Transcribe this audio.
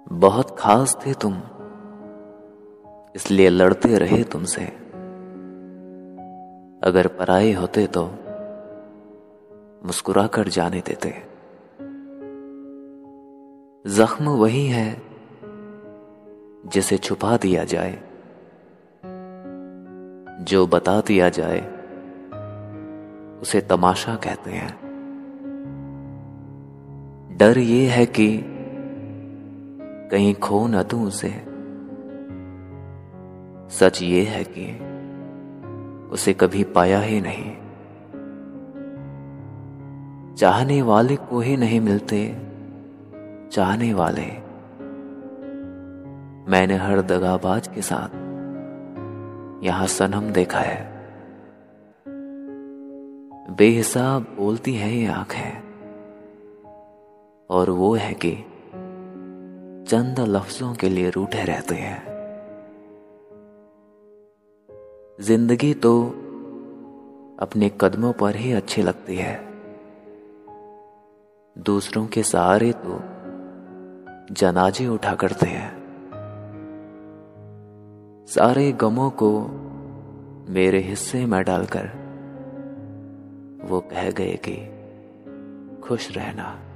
बहुत खास थे तुम, इसलिए लड़ते रहे तुमसे। अगर पराए होते तो मुस्कुरा कर जाने देते। जख्म वही है जिसे छुपा दिया जाए, जो बता दिया जाए उसे तमाशा कहते हैं। डर ये है कि कहीं खो न दूं उसे। सच ये है कि उसे कभी पाया ही नहीं। चाहने वाले को ही नहीं मिलते चाहने वाले। मैंने हर दगाबाज के साथ यहां सनम देखा है। बेहिसाब बोलती है ये आंखें, और वो है कि चंद लफ्जों के लिए रूठे रहते हैं। जिंदगी तो अपने कदमों पर ही अच्छी लगती है। दूसरों के सहारे तो जनाजे उठा करते हैं। सारे गमों को मेरे हिस्से में डालकर वो कह गए कि खुश रहना।